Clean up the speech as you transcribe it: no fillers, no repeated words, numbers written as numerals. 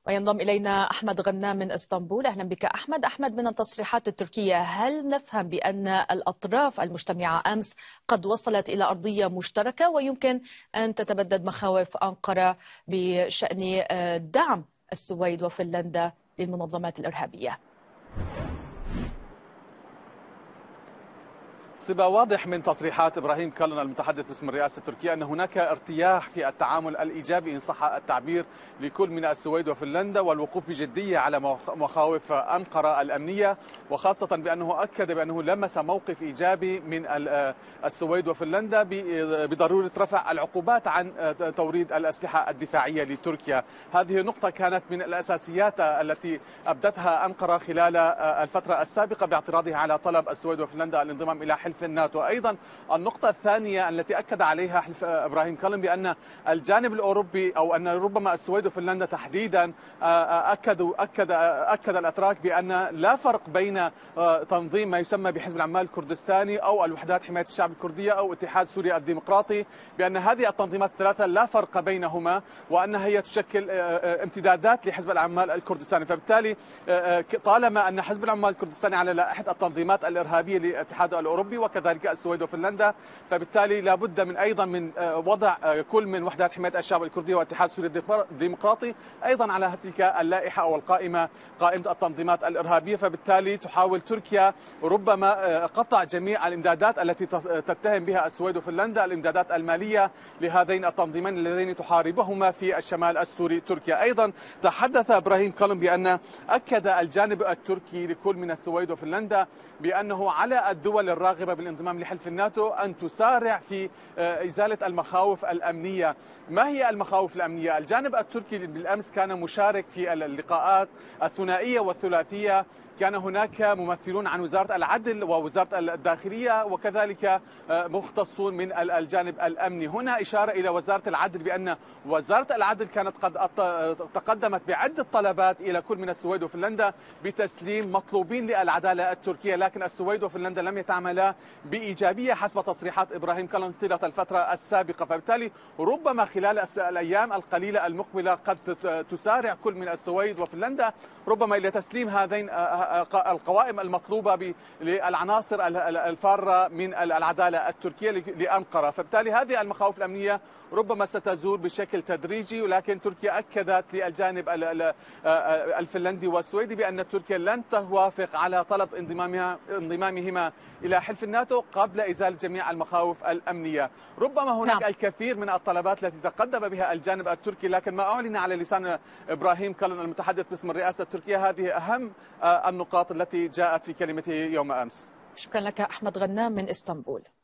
وينضم إلينا أحمد غنام من اسطنبول. أهلا بك أحمد. من التصريحات التركية هل نفهم بأن الأطراف المجتمعة أمس قد وصلت إلى أرضية مشتركة ويمكن أن تتبدد مخاوف أنقرة بشأن دعم السويد وفنلندا للمنظمات الإرهابية؟ صبا واضح من تصريحات إبراهيم كالن المتحدث باسم الرئاسة التركية أن هناك ارتياح في التعامل الإيجابي إن صح التعبير لكل من السويد وفنلندا والوقوف بجدية على مخاوف أنقرة الأمنية، وخاصة بأنه أكد بأنه لمس موقف إيجابي من السويد وفنلندا بضرورة رفع العقوبات عن توريد الأسلحة الدفاعية لتركيا. هذه النقطة كانت من الأساسيات التي أبدتها أنقرة خلال الفترة السابقة باعتراضها على طلب السويد وفنلندا الانضمام إلى حلف الناتو. أيضا النقطة الثانية التي أكد عليها إبراهيم كالن بأن الجانب الأوروبي أو أن ربما السويد وفنلندا تحديدا أكد الأتراك بأن لا فرق بين تنظيم ما يسمى بحزب العمال الكردستاني أو الوحدات حماية الشعب الكردية أو اتحاد سوريا الديمقراطي، بأن هذه التنظيمات الثلاثة لا فرق بينهما وأنها هي تشكل امتدادات لحزب العمال الكردستاني. فبالتالي طالما أن حزب العمال الكردستاني على لائحة التنظيمات الإرهابية للاتحاد الأوروبي وكذلك السويد وفنلندا، فبالتالي لابد من أيضا من وضع كل من وحدات حماية الشعب الكردية واتحاد سوريا الديمقراطي أيضا على تلك اللائحة أو القائمة، قائمة التنظيمات الإرهابية. فبالتالي تحاول تركيا ربما قطع جميع الإمدادات التي تتهم بها السويد وفنلندا، الإمدادات المالية لهذين التنظيمين اللذين تحاربهما في الشمال السوري تركيا. أيضا تحدث إبراهيم كالن بأن أكد الجانب التركي لكل من السويد وفنلندا بأنه على الدول الراغبة بالانضمام لحلف الناتو أن تسارع في إزالة المخاوف الأمنية. ما هي المخاوف الأمنية؟ الجانب التركي بالأمس كان مشارك في اللقاءات الثنائية والثلاثية، كان هناك ممثلون عن وزارة العدل ووزارة الداخلية وكذلك مختصون من الجانب الأمني. هنا إشارة إلى وزارة العدل بأن وزارة العدل كانت قد تقدمت بعدة طلبات إلى كل من السويد وفنلندا بتسليم مطلوبين للعدالة التركية، لكن السويد وفنلندا لم يتعاملا بإيجابية حسب تصريحات إبراهيم كالن طيلة الفترة السابقة. فبالتالي ربما خلال الأيام القليلة المقبلة قد تسارع كل من السويد وفنلندا ربما إلى تسليم هذين القوائم المطلوبة للعناصر الفارة من العدالة التركية لأنقرة. فبالتالي هذه المخاوف الأمنية ربما ستزول بشكل تدريجي، ولكن تركيا أكدت للجانب الفنلندي والسويدي بأن تركيا لن توافق على طلب انضمامهما إلى حلف الناتو قبل إزالة جميع المخاوف الأمنية. ربما هناك الكثير من الطلبات التي تقدم بها الجانب التركي، لكن ما أعلن على لسان إبراهيم كالن المتحدث باسم الرئاسة التركية هذه أهم النقاط التي جاءت في كلمته يوم أمس. شكرا لك أحمد غنام من اسطنبول.